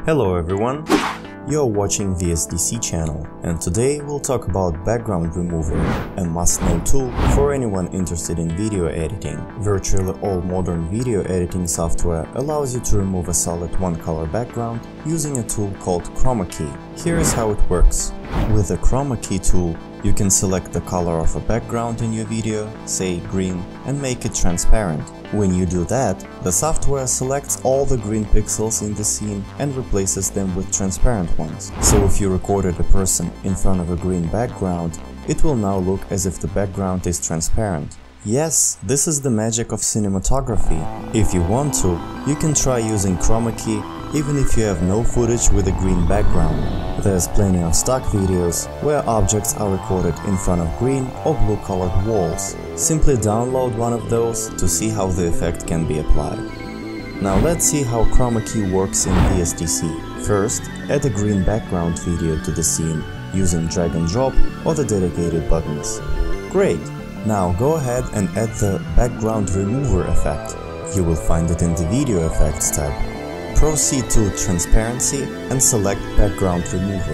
Hello everyone, you're watching VSDC channel, and today we'll talk about background remover, a must-know tool for anyone interested in video editing. Virtually all modern video editing software allows you to remove a solid one-color background using a tool called Chroma Key. Here is how it works. With the Chroma Key tool, you can select the color of a background in your video, say green, and make it transparent. When you do that, the software selects all the green pixels in the scene and replaces them with transparent ones. So if you recorded a person in front of a green background, it will now look as if the background is transparent. Yes, this is the magic of cinematography. If you want to, you can try using Chroma Key even if you have no footage with a green background. There's plenty of stock videos where objects are recorded in front of green or blue colored walls. Simply download one of those to see how the effect can be applied. Now let's see how Chroma Key works in VSDC. First, add a green background video to the scene using drag and drop or the dedicated buttons. Great! Now go ahead and add the background remover effect. You will find it in the video effects tab. Proceed to transparency and select background remover.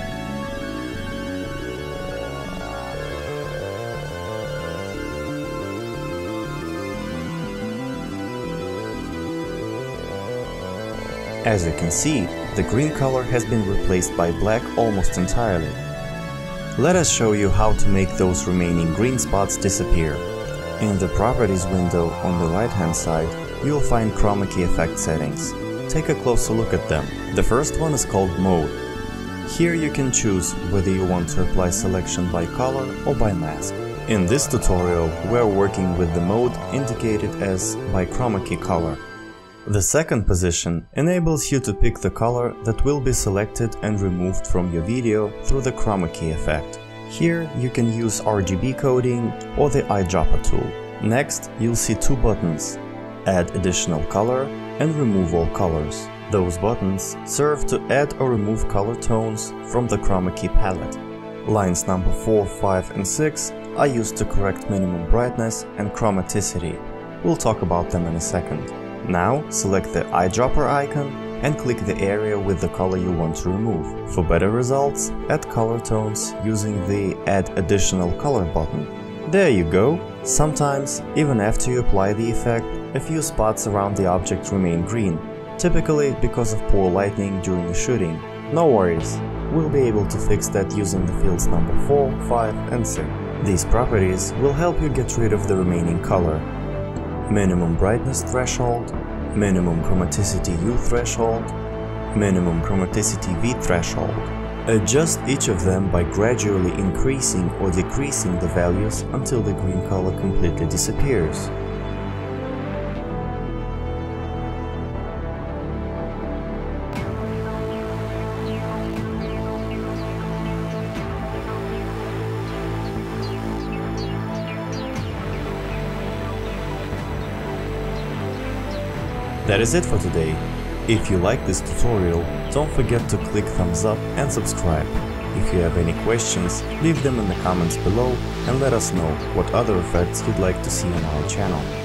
As you can see, the green color has been replaced by black almost entirely. Let us show you how to make those remaining green spots disappear. In the Properties window on the right-hand side, you'll find Chroma Key effect settings. Take a closer look at them. The first one is called Mode. Here you can choose whether you want to apply selection by color or by mask. In this tutorial, we're working with the mode indicated as by Chroma Key color. The second position enables you to pick the color that will be selected and removed from your video through the Chroma Key effect. Here you can use RGB coding or the eyedropper tool. Next, you'll see two buttons: Add additional color and Remove all colors. Those buttons serve to add or remove color tones from the Chroma Key palette. Lines number 4, 5 and 6 are used to correct minimum brightness and chromaticity. We'll talk about them in a second. Now select the eyedropper icon and click the area with the color you want to remove. For better results, add color tones using the Add additional color button. There you go! Sometimes, even after you apply the effect, a few spots around the object remain green, typically because of poor lighting during the shooting. No worries, we'll be able to fix that using the fields number 4, 5 and 6. These properties will help you get rid of the remaining color. Minimum brightness threshold, minimum chromaticity U threshold, minimum chromaticity V threshold. Adjust each of them by gradually increasing or decreasing the values until the green color completely disappears. That is it for today. If you like this tutorial, don't forget to click thumbs up and subscribe. If you have any questions, leave them in the comments below and let us know what other effects you'd like to see on our channel.